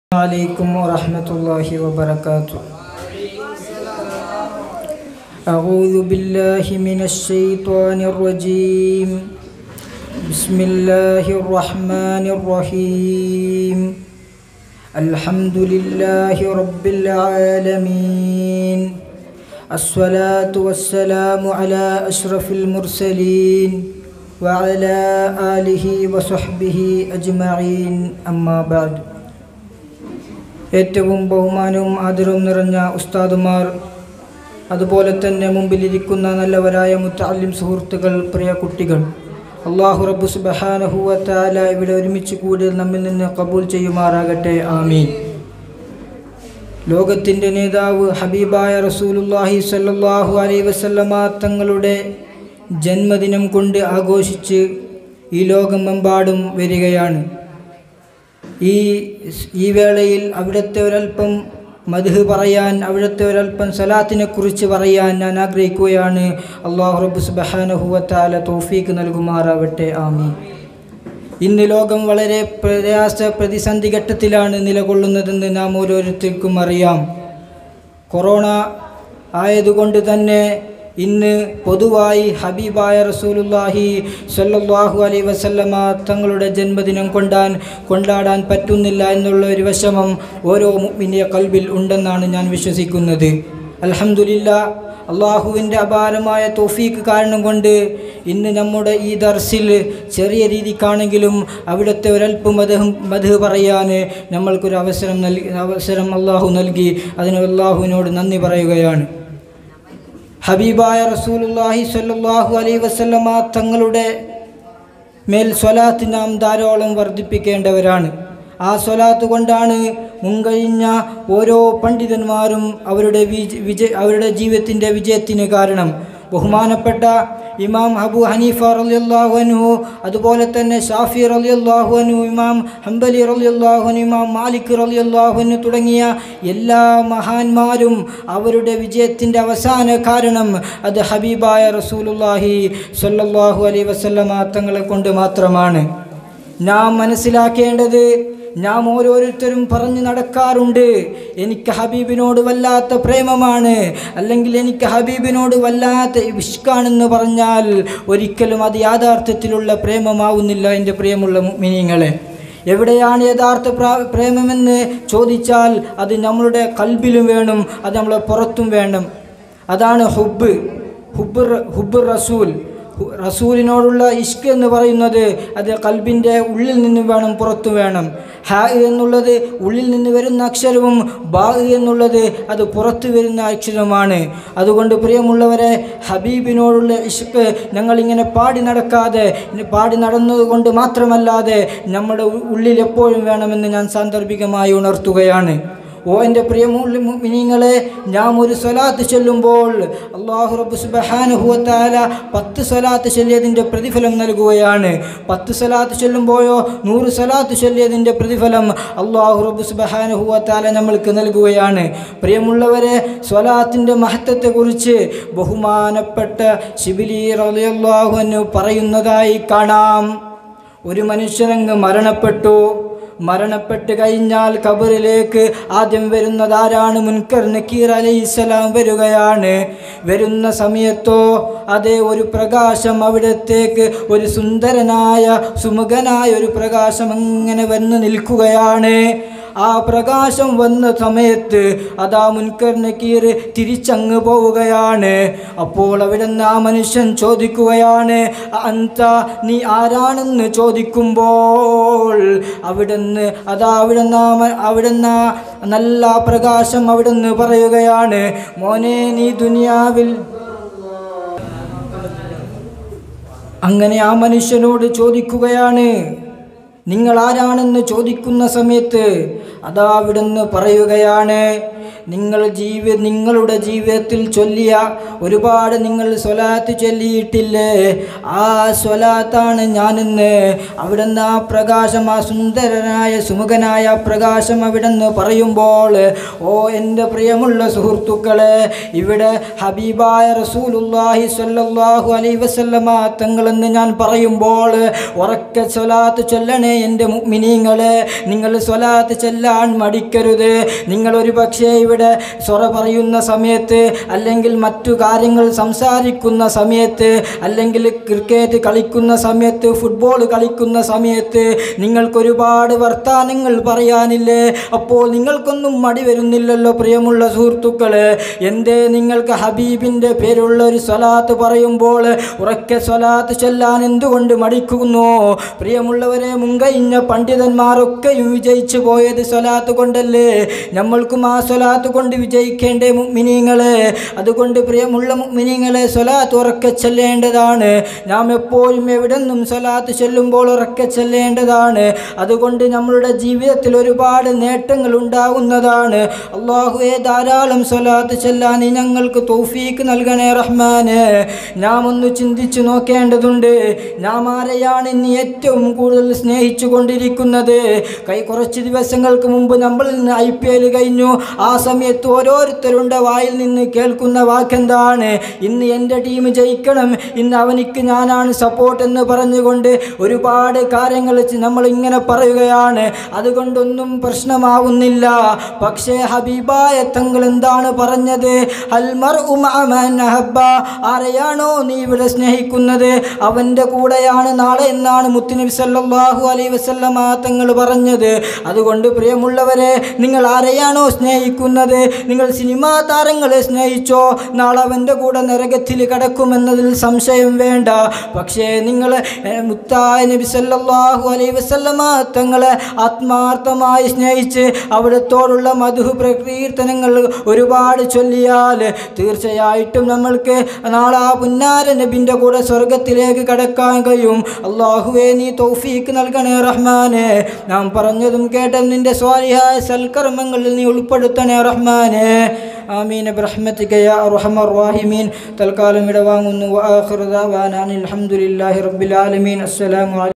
عليكم ورحمة الله وبركاته. أعوذ بالله من الشيطان الرجيم. بسم الله الرحمن الرحيم. الحمد لله رب العالمين. الصلاة والسلام على أشرف المرسلين وعلى آله وصحبه أجمعين. أما بعد. ഏറ്റവും ബഹുമാനവും ആദരവും നിറഞ്ഞ ഉസ്താദുമാർ, അതുപോലെ തന്നെ മുമ്പിലിരിക്കുന്ന നല്ലവരായ മുത്തഅല്ലിം സുഹൃത്തുക്കൾ, പ്രിയ കുട്ടികൾ, അല്ലാഹു റബ്ബ് സുബ്ഹാനഹു വ തആല ഇവിടെ ഒരുമിച്ച് കൂടി നമ്മിൽ നിന്ന് ഖബൂൽ ചെയ്യുമാറാകട്ടെ. ആമീൻ. ലോകത്തിൻ്റെ നേതാവ് ഹബീബായ റസൂലുള്ളാഹി സ്വല്ലല്ലാഹു അലൈഹി വസല്ലമ തങ്ങളുടെ ജന്മദിനം കൊണ്ട് ആഘോഷിച്ച് ഈ ലോകമെമ്പാടും വരികയാണ്. ഈ വേളയിൽ അവിടുത്തെ ഒരൽപ്പം മദ്ഹ് പറയാൻ, അവിടുത്തെ ഒരൽപ്പം സലാത്തിനെ കുറിച്ച് പറയാൻ ഞാൻ ആഗ്രഹിക്കുകയാണ്. അല്ലാഹു റബ്ബ് സുബ്ഹാനഹു വ തആല തൗഫീഖ് നൽകുമാറാവട്ടെ. ആമീൻ. ഇന്ന് ലോകം വളരെ പ്രതിസന്ധി ഘട്ടത്തിലാണ് നിലകൊള്ളുന്നതെന്ന് നാം ഓരോരുത്തർക്കും അറിയാം. കൊറോണ ആയതുകൊണ്ട് തന്നെ ഇന്ന് പൊതുവായി ഹബീബായ റസൂലുള്ളാഹി സ്വല്ലല്ലാഹു അലൈഹി വസല്ലമ തങ്ങളുടെ ജന്മദിനം കൊണ്ടാടാൻ പറ്റുന്നില്ല എന്നുള്ള ഒരു വിഷമം ഓരോ മുഅ്മിന്റെ ഖൽബിൽ ഉണ്ടെന്നാണ് ഞാൻ വിശ്വസിക്കുന്നത്. അൽഹംദുലില്ലാഹ്, അള്ളാഹുവിൻ്റെ അപാരമായ തൗഫീഖ് കാരണം കൊണ്ട് ഇന്ന് നമ്മുടെ ഈ ദർസിൽ ചെറിയ രീതിക്കാണെങ്കിലും അവിടുത്തെ ഒരൽപ്പം മദ്ഹ് പറയാൻ നമ്മൾക്കൊരു അവസരം അള്ളാഹു നൽകി. അതിന് അള്ളാഹുവിനോട് നന്ദി പറയുകയാണ്. ഹബീബായ റസൂലുള്ളാഹി സ്വല്ലല്ലാഹു അലൈഹി വസല്ലമ തങ്ങളുടെ മേൽ സ്വലാത്ത് നാം ധാരാളം വർദ്ധിപ്പിക്കേണ്ടവരാണ്. ആ സ്വലാത്ത് കൊണ്ടാണ് മുൻകഴിഞ്ഞ ഓരോ പണ്ഡിതന്മാരും അവരുടെ ജീവിതത്തിൻ്റെ വിജയത്തിന് കാരണം. ബഹുമാനപ്പെട്ട ഇമാം അബൂ ഹനീഫ റളിയല്ലാഹു അൻഹു, അതുപോലെ തന്നെ ഷാഫി റളിയല്ലാഹു അൻഹു, ഇമാം ഹംബലി റളിയല്ലാഹു അൻഹു, ഇമാം മാലിക് റളിയല്ലാഹു അൻഹു തുടങ്ങിയ എല്ലാ മഹാന്മാരും അവരുടെ വിജയത്തിൻ്റെ അവസാന കാരണം അത് ഹബീബായ റസൂലുള്ളാഹി സ്വല്ലല്ലാഹു അലൈഹി വസല്ലമ തങ്ങളെ കൊണ്ട് മാത്രമാണ്. നാം മനസ്സിലാക്കേണ്ടത്, നാം ഓരോരുത്തരും പറഞ്ഞു നടക്കാറുണ്ട്, എനിക്ക് ഹബീബിനോട് വല്ലാത്ത പ്രേമമാണ്, അല്ലെങ്കിൽ എനിക്ക് ഹബീബിനോട് വല്ലാത്ത ഇഷ്കാണെന്ന് പറഞ്ഞാൽ ഒരിക്കലും അത് യാഥാർത്ഥ്യത്തിലുള്ള പ്രേമമാവുന്നില്ല. എൻ്റെ പ്രിയമുള്ള മുഅ്മിനീങ്ങളെ, എവിടെയാണ് യഥാർത്ഥ പ്രേമമെന്ന് ചോദിച്ചാൽ അത് നമ്മളുടെ ഖൽബിലും വേണം, അത് നമ്മളെ പുറത്തും വേണം. അതാണ് ഹുബ്ബ് റസൂൽ. റസൂലിനോടുള്ള ഇഷ്ക് എന്ന് പറയുന്നത് അത് ഖൽബിൻ്റെ ഉള്ളിൽ നിന്ന് വേണം, പുറത്തു വേണം. ഹ എന്നുള്ളത് ഉള്ളിൽ നിന്ന് വരുന്ന അക്ഷരവും ബാ എന്നുള്ളത് അത് പുറത്തു വരുന്ന അക്ഷരമാണ്. അതുകൊണ്ട് പ്രിയമുള്ളവരെ, ഹബീബിനോടുള്ള ഇഷ്ക് ഞങ്ങളിങ്ങനെ പാടി നടന്നതുകൊണ്ട് മാത്രമല്ലാതെ നമ്മുടെ ഉള്ളിൽ എപ്പോഴും വേണമെന്ന് ഞാൻ സാന്ദർഭികമായി ഉണർത്തുകയാണ്. ഓ എൻ്റെ പ്രിയ മുഅ്മിനീങ്ങളെ, നാം ഒരു സ്വലാത്ത് ചൊല്ലുമ്പോൾ അല്ലാഹു റബ്ബ് സുബ്ഹാനഹു വ തആല 10 സ്വലാത്ത് ചൊല്ലിയതിൻ്റെ പ്രതിഫലം നൽകുകയാണ്. 10 സ്വലാത്ത് ചൊല്ലുമ്പോഴോ 100 സ്വലാത്ത് ചൊല്ലിയതിൻ്റെ പ്രതിഫലം അല്ലാഹു റബ്ബ് സുബ്ഹാനഹു വ തആല നമ്മൾക്ക് നൽകുകയാണ്. പ്രിയമുള്ളവരെ, സ്വലാത്തിൻ്റെ മഹത്വത്തെക്കുറിച്ച് ബഹുമാനപ്പെട്ട ശിബിലി റളിയല്ലാഹു അൻഹു പറയുന്നതായി കാണാം. ഒരു മനുഷ്യനങ്ങ് മരണപ്പെട്ട് കഴിഞ്ഞാൽ ഖബറിലേക്ക് ആദ്യം വരുന്നതാരാണ്? മുൻകർ നക്കീർ അലൈഹിസ്സലാം വരികയാണ്. വരുന്ന സമയത്തോ അതേ ഒരു പ്രകാശം അവിടത്തേക്ക്, ഒരു സുന്ദരനായ സുമുഖനായ ഒരു പ്രകാശം അങ്ങനെ വന്ന് നിൽക്കുകയാണ്. ആ പ്രകാശം വന്ന സമയത്ത് അതാ മുൻകർ നക്കീർ തിരിച്ചങ്ങ് പോവുകയാണ്. അപ്പോൾ അവിടുന്ന് ആ മനുഷ്യൻ ചോദിക്കുകയാണ്, അന്ത, നീ ആരാണെന്ന് ചോദിക്കുമ്പോൾ അവിടുന്ന് നല്ല പ്രകാശം അവിടുന്ന് പറയുകയാണ്, മോനെ, നീ ദുനിയാവിൽ. അങ്ങനെ ആ മനുഷ്യനോട് ചോദിക്കുകയാണ്, നിങ്ങൾ ആരാണെന്ന് ചോദിക്കുന്ന സമയത്ത് അതാ അവിടുന്ന് പറയുകയാണ്, നിങ്ങളുടെ ജീവിതത്തിൽ ചൊല്ലിയ ഒരുപാട് നിങ്ങൾ സ്വലാത്ത് ചൊല്ലിയിട്ടില്ലേ? ആ സ്വലാത്താണ് ഞാനിന്ന് അവിടുന്ന് ആ പ്രകാശം, ആ സുന്ദരനായ സുമുഖനായ പ്രകാശം അവിടുന്ന് പറയുമ്പോൾ, ഓ എൻ്റെ പ്രിയമുള്ള സുഹൃത്തുക്കളെ, ഇവിടെ ഹബീബായ റസൂലുള്ളാഹി സ്വല്ലല്ലാഹു അലൈഹി വസല്ലമ തങ്ങളെന്ന് ഞാൻ പറയുമ്പോൾ ഉറക്കെ സ്വലാത്ത് ചൊല്ലണേ എൻ്റെ മുഅ്മിനീങ്ങളെ. നിങ്ങൾ സ്വലാത്ത് ചൊല്ലാൻ മടിക്കരുത്. നിങ്ങളൊരു പക്ഷേ ഇവിടെ സ്വറ പറയുന്ന സമയത്ത്, അല്ലെങ്കിൽ മറ്റു കാര്യങ്ങൾ സംസാരിക്കുന്ന സമയത്ത്, അല്ലെങ്കിൽ ക്രിക്കറ്റ് കളിക്കുന്ന സമയത്ത്, ഫുട്ബോൾ കളിക്കുന്ന സമയത്ത് നിങ്ങൾക്കൊരുപാട് വർത്താനങ്ങൾ പറയാനില്ലേ? അപ്പോൾ നിങ്ങൾക്കൊന്നും മടി വരുന്നില്ലല്ലോ പ്രിയമുള്ള സുഹൃത്തുക്കളെ. എന്തേ നിങ്ങൾക്ക് ഹബീബിൻ്റെ പേരുള്ള ഒരു സ്വലാത്ത് പറയുമ്പോൾ ഉറക്കെ സ്വലാത്ത് ചൊല്ലാൻ എന്തുകൊണ്ട് മടിക്കുന്നു? പ്രിയമുള്ളവരെ, മുൻകഴിഞ്ഞ പണ്ഡിതന്മാരൊക്കെയും വിജയിച്ചു പോയത് സ്വലാത്ത് കൊണ്ടല്ലേ? നമ്മൾക്കും ആ സ്വലാത്ത് കൊണ്ട് വിജയിക്കേണ്ടേ മുഅ്മിനീങ്ങളെ? അതുകൊണ്ട് പ്രിയമുള്ള മുഅ്മിനീങ്ങളെ, സ്വലാത്ത് ഉറക്കെ ചൊല്ലേണ്ടതാണ്. നാം എപ്പോഴും എവിടെന്നും സ്വലാത്ത് ചൊല്ലുമ്പോൾ ഉറക്കെ ചൊല്ലേണ്ടതാണ്. അതുകൊണ്ട് നമ്മളുടെ ജീവിതത്തിൽ ഒരുപാട് നേട്ടങ്ങൾ ഉണ്ടാകുന്നതാണ്. അല്ലാഹുവേ, ധാരാളം സ്വലാത്ത് ചൊല്ലാൻ ഞങ്ങൾക്ക് തൗഫീക്ക് നൽകണേ റഹ്മാനെ. നാം ഒന്ന് ചിന്തിച്ചു നോക്കേണ്ടതുണ്ട്. നാം ആരെയാണ് ഇന്ന് ഏറ്റവും കൂടുതൽ സ്നേഹിച്ചു കൊണ്ടിരിക്കുന്നത്? കുറച്ച് ദിവസങ്ങൾക്ക് മുമ്പ് നമ്മൾ ഇന്ന് IPL കഴിഞ്ഞു. ആ സമയത്ത് ഓരോരുത്തരുടെ വായിൽ നിന്ന് കേൾക്കുന്ന വാക്കെന്താണ്? ഇന്ന് എൻ്റെ ടീം ജയിക്കണം, ഇന്ന് അവനിക്ക് ഞാനാണ് സപ്പോർട്ട് എന്ന് പറഞ്ഞുകൊണ്ട് ഒരുപാട് കാര്യങ്ങൾ നമ്മൾ ഇങ്ങനെ പറയുകയാണ്. അതുകൊണ്ടൊന്നും പ്രശ്നമാവുന്നില്ല. പക്ഷേ ഹബീബായ തങ്ങൾ എന്താണ് പറഞ്ഞത്? അൽ മർഉ മഅ മൻ അഹബ്ബ. ആരെയാണോ നീ ഇവിടെ സ്നേഹിക്കുന്നത് അവൻ്റെ കൂടെയാണ് നാളെ എന്നാണ് മുത്തുനബി സല്ലല്ലാഹു അലൈഹി വസല്ലമ തങ്ങൾ പറഞ്ഞത്. അതുകൊണ്ട് പ്രിയമുള്ളവരെ, നിങ്ങൾ ആരെയാണോ സ്നേഹിക്കുന്നത്, നിങ്ങൾ സിനിമാ താരങ്ങളെ സ്നേഹിച്ചോ, നാളെ അവൻ്റെ കൂടെ നരകത്തിൽ കടക്കുമെന്നതിൽ സംശയം വേണ്ട. പക്ഷേ നിങ്ങൾ മുത്തായ നബി സല്ലല്ലാഹു അലൈഹി വസല്ലമ തങ്ങളെ ആത്മാർത്ഥമായി സ്നേഹിച്ച് അവിടത്തോടുള്ള മദ്ഹ് പ്രകീർത്തനങ്ങൾ ഒരുപാട് ചൊല്ലിയാൽ തീർച്ചയായിട്ടും നമ്മൾക്ക് നാളെ ആ പുന്നാര നബിൻ്റെ കൂടെ സ്വർഗത്തിലേക്ക് കടക്കാൻ കഴിയും. അല്ലാഹുവേ, നീ തൗഫീക്ക് നൽകണേ റഹ്മാനെ. നാം പറഞ്ഞതും കേട്ടതും നിൻ്റെ സ്വാലിഹായ സൽക്കർമ്മങ്ങളിൽ നീ ഉൾപ്പെടുത്തണേ റഹ്മാനെ. ആമീൻ ബിറഹ്മതിക യാ അർഹമർ റഹീമീൻ. തൽക്കാലം ഇടവാങ്ങുന്നു. വആഖിറു ദഅവാനാ അൽഹംദുലില്ലാഹി റബ്ബിൽ ആലമീൻ. അസ്സലാമു